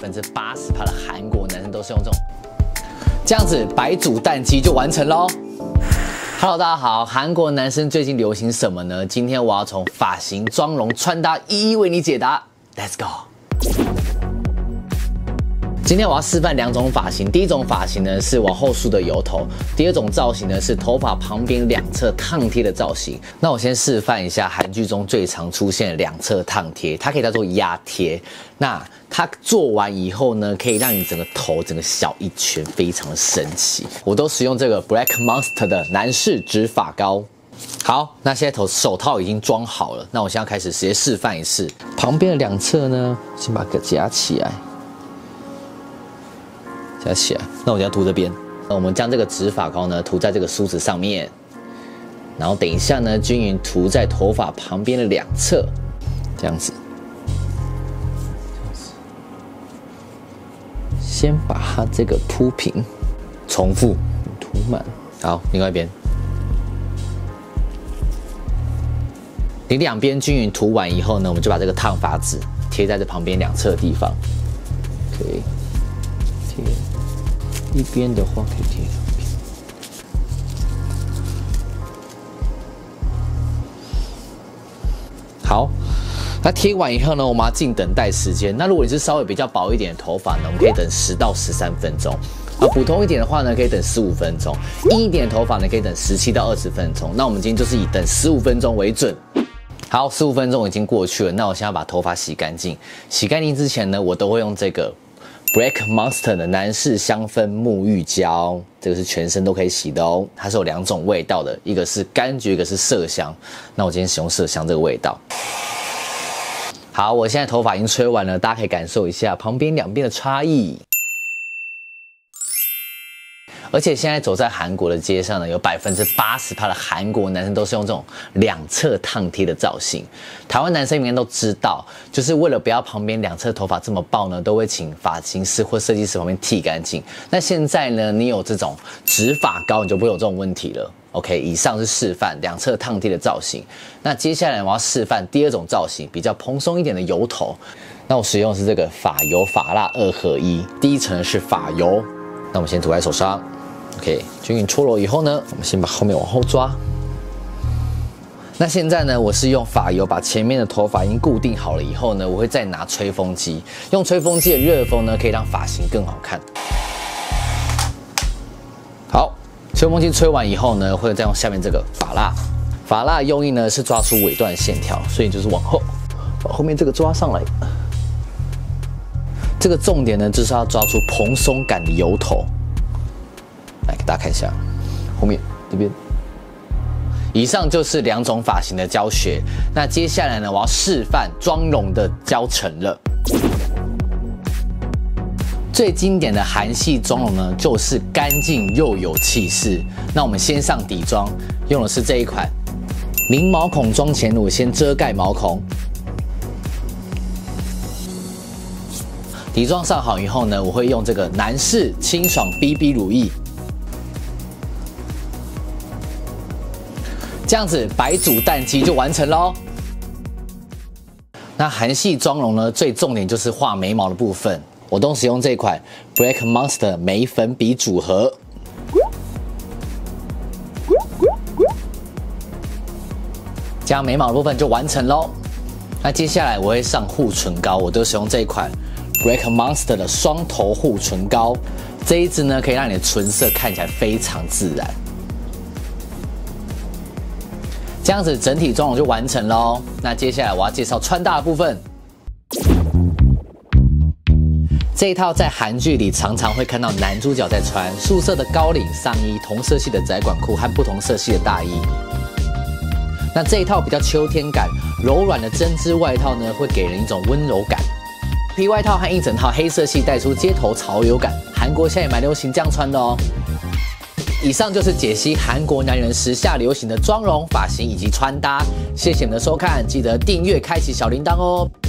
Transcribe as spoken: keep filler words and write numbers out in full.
分之八十的韩国男生都是用这种，这样子白煮蛋鸡就完成喽。Hello， 大家好，韩国男生最近流行什么呢？今天我要从发型、妆容、穿搭一一为你解答。Let's go。今天我要示范两种发型，第一种发型呢是往后梳的油头，第二种造型呢是头发旁边两侧烫贴的造型。那我先示范一下韩剧中最常出现的两侧烫贴，它可以叫做压贴。那它做完以后呢，可以让你整个头整个小一圈，非常的神奇。我都使用这个 Black Monster 的男士直发膏。好，那现在头手套已经装好了，那我现在开始直接示范一次。旁边的两侧呢，先把它夹起来。夹起来，那我就要涂这边。那我们将这个直发膏呢涂在这个梳子上面，然后等一下呢均匀涂在头发旁边的两侧，这样子。先把它这个铺平，重复涂满。好，另外一边。你两边均匀涂完以后呢，我们就把这个烫发纸贴在这旁边两侧的地方。OK， 贴。一边的话可以贴两边。好，那贴完以后呢，我们要静等待时间。那如果你是稍微比较薄一点的头发呢，我们可以等十到十三分钟。而普通一点的话呢，可以等十五分钟；硬一点的头发呢，可以等十七到二十分钟。那我们今天就是以等十五分钟为准。好，十五分钟已经过去了，那我现在把头发洗干净。洗干净之前呢，我都会用这个Black Monster 的男士香氛沐浴胶，这个是全身都可以洗的哦。它是有两种味道的，一个是柑橘，一个是麝香。那我今天使用麝香这个味道。好，我现在头发已经吹完了，大家可以感受一下旁边两边的差异。而且现在走在韩国的街上呢，有百分之八十的韩国男生都是用这种两侧烫贴的造型。台湾男生应该都知道，就是为了不要旁边两侧头发这么爆呢，都会请发型师或设计师旁边剃干净。那现在呢，你有这种直发膏，你就不会有这种问题了。OK， 以上是示范两侧烫贴的造型。那接下来我要示范第二种造型，比较蓬松一点的油头。那我使用的是这个发油发蜡二合一，第一层是发油，那我们先涂在手上。OK， 均匀搓揉以后呢，我们先把后面往后抓。那现在呢，我是用发油把前面的头发已经固定好了以后呢，我会再拿吹风机，用吹风机的热风呢，可以让发型更好看。好，吹风机吹完以后呢，会再用下面这个发蜡。发蜡用意呢是抓出尾段线条，所以就是往后把后面这个抓上来。这个重点呢就是要抓出蓬松感的油头。来给大家看一下，后面这边。以上就是两种发型的教学。那接下来呢，我要示范妆容的教程了。最经典的韩系妆容呢，就是干净又有气势。那我们先上底妆，用的是这一款零毛孔妆前乳，先遮盖毛孔。底妆上好以后呢，我会用这个男士清爽 B B 乳液。这样子白煮蛋鸡就完成喽。那韩系妆容呢，最重点就是画眉毛的部分，我都使用这款 Black Monster 眉粉笔组合。这样眉毛的部分就完成喽。那接下来我会上护唇膏，我都使用这一款 Black Monster 的双头护唇膏。这一支呢，可以让你的唇色看起来非常自然。这样子整体妆容就完成喽。那接下来我要介绍穿搭的部分。这一套在韩剧里常常会看到男主角在穿素色的高领上衣、同色系的窄管裤和不同色系的大衣。那这一套比较秋天感、柔软的针织外套呢，会给人一种温柔感。皮外套和一整套黑色系带出街头潮流感，韩国现在也蛮流行这样穿的哦。以上就是解析韩国男人时下流行的妆容、发型以及穿搭。谢谢你们的收看，记得订阅、开启小铃铛哦。